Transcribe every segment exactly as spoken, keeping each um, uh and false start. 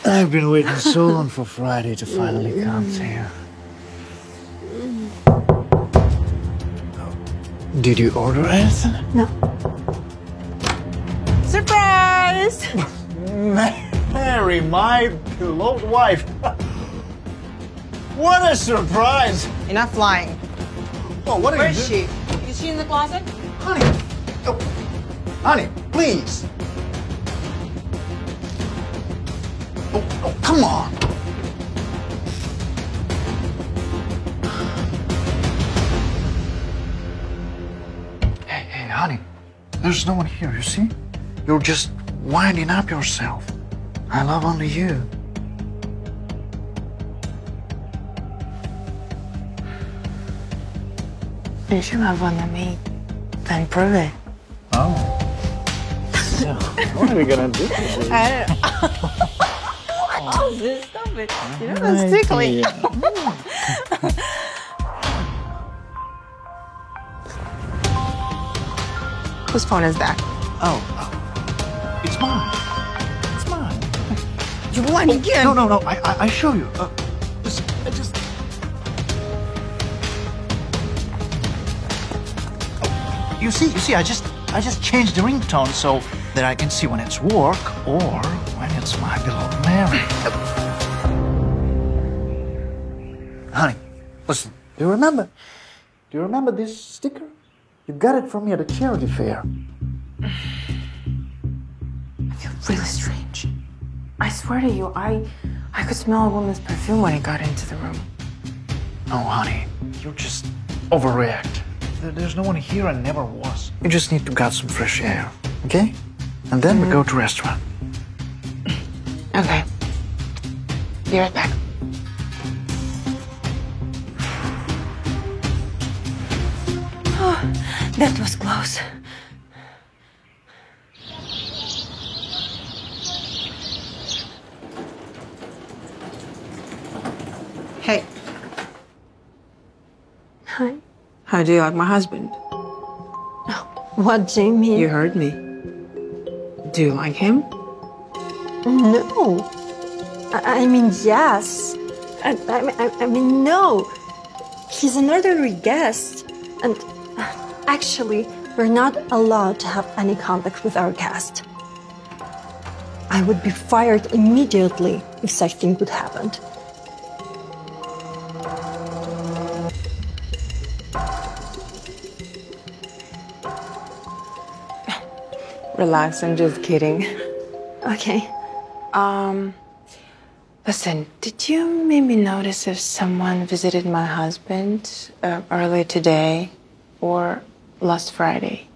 I've been waiting so long for Friday to finally come to you. Did you order anything? No. Surprise! Mary, my beloved wife. What a surprise! Enough lying. Oh, what are Where you is she? Is she in the closet? Honey, oh, honey, please. Oh, oh, come on. Hey, hey, honey, there's no one here, you see? You're just winding up yourself. I love only you. If you love on the maid, then prove it. Oh. So, what are we gonna do with this? I don't know. What is this? Stop it. You know, it's tickly. Whose phone is that? Oh, oh, it's mine. It's mine. You won again. No, no, no. I, I, I show you. Uh, just, I just. Oh, you see, you see. I just, I just changed the ringtone so that I can see when it's work or when it's my beloved Mary. Honey, listen. Do you remember? Do you remember this sticker? You got it from me at a charity fair. I feel really strange. I swear to you, I I could smell a woman's perfume when I got into the room. No, honey, you just overreact. There- There's no one here and never was. You just need to get some fresh air, okay? And then we go to restaurant. Okay. Be right back. Oh, that was close. Hey. Hi. How do you like my husband? What do you mean? You heard me. Do you like him? No. I, I mean, yes. I, I, I, I mean, no. He's an ordinary guest. And actually, we're not allowed to have any contact with our guest. I would be fired immediately if such thing would happen. Relax, I'm just kidding. Okay. Um, listen, did you maybe notice if someone visited my husband uh, earlier today or last Friday?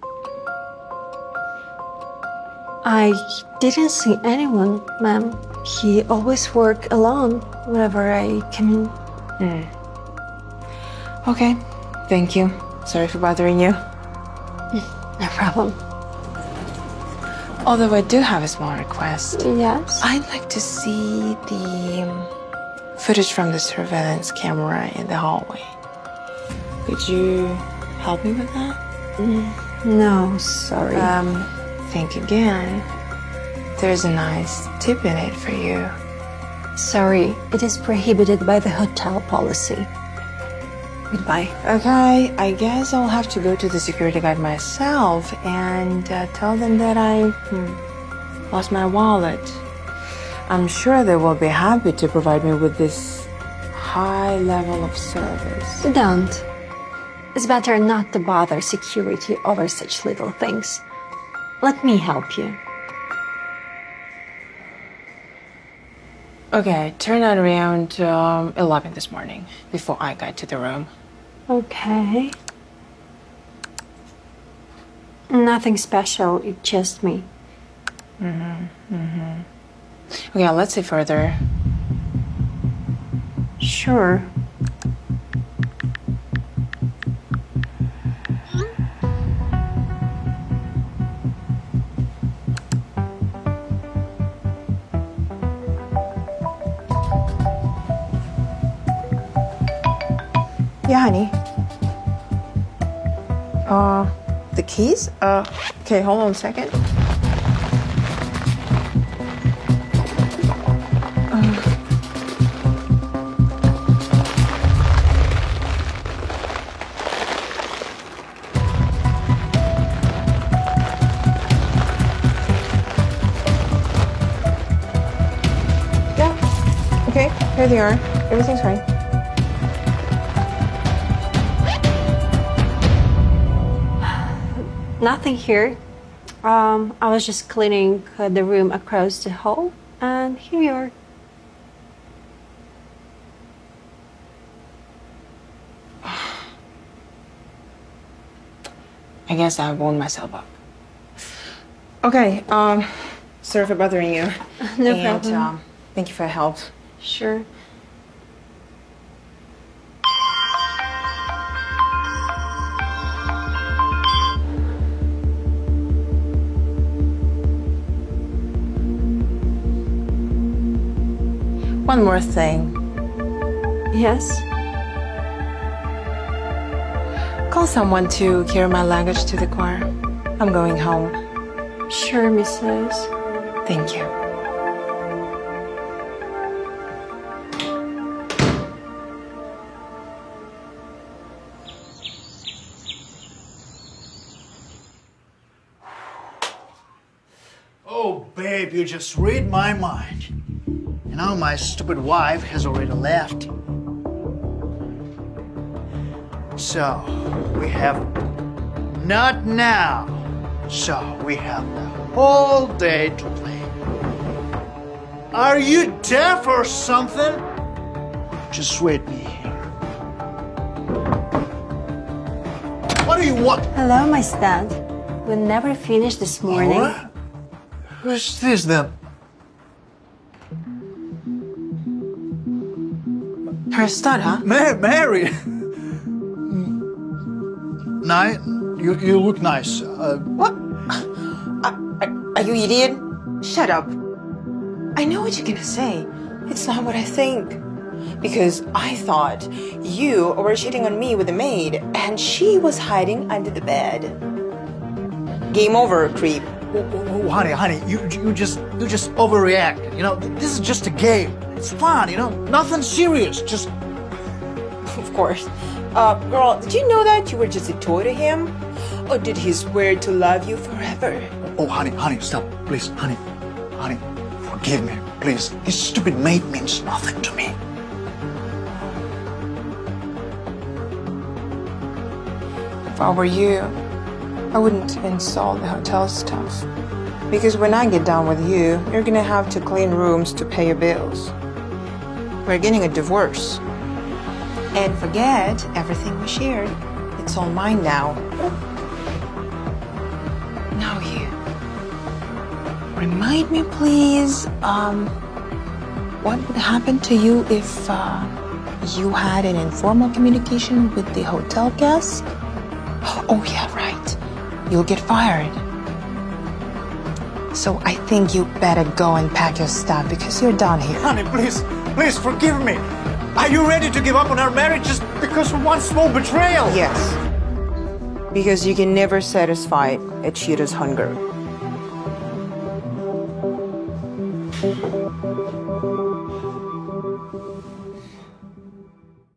I didn't see anyone, ma'am. He always worked alone whenever I came in. Hmm. Okay, thank you. Sorry for bothering you. No problem. Although I do have a small request. Yes? I'd like to see the um, footage from the surveillance camera in the hallway. Could you help me with that? No, sorry. Um, think again. There's a nice tip in it for you. Sorry, it is prohibited by the hotel policy. Goodbye. Okay, I guess I'll have to go to the security guard myself and uh, tell them that I hmm, lost my wallet. I'm sure they will be happy to provide me with this high level of service. Don't. It's better not to bother security over such little things. Let me help you. Okay, turn out around um, eleven this morning before I got to the room. Okay. Nothing special, it's just me. Mm-hmm, mm-hmm. Okay, let's see further. Sure. Yeah, honey. Uh, the keys? Uh, okay, hold on a second. Okay, here they are. Everything's fine. Nothing here. Um, I was just cleaning uh, the room across the hall, and here you are. I guess I wound myself up. Okay, um, sorry for bothering you. No and, problem. Um, thank you for your help. Sure. One more thing. Yes? Call someone to carry my luggage to the car. I'm going home. Sure, Missus Thank you. Oh, babe, you just read my mind. You know, my stupid wife has already left. So, we have not now. So, we have the whole day to play. Are you deaf or something? Just wait me here. What do you want? Hello, my stud. We never finished this morning. What? Who's this then? Her stud, huh? Ma Mary! Nice. You, you look nice. Uh, What? Are, are, are you idiot? Shut up. I know what you're gonna say. It's not what I think. Because I thought you were cheating on me with the maid, and she was hiding under the bed. Game over, creep. oh, oh, oh, honey, honey, you, you just you just overreact. You know, this is just a game. It's fun, you know, nothing serious. Just Of course. Uh, girl, did you know that you were just a toy to him? Or did he swear to love you forever? oh, honey, honey, stop, please, honey, honey, forgive me, please. This stupid maid means nothing to me. If I were you, I wouldn't install the hotel stuff. Because when I get done with you, you're gonna have to clean rooms to pay your bills. We're getting a divorce. And forget everything we shared. It's all mine now. Now you. Remind me, please, um, what would happen to you if uh, you had an informal communication with the hotel guest? Oh, yeah, right. You'll get fired. So I think you better go and pack your stuff because you're done here. Honey, please, please forgive me. Are you ready to give up on our marriage just because of one small betrayal? Yes. Because you can never satisfy a cheater's hunger.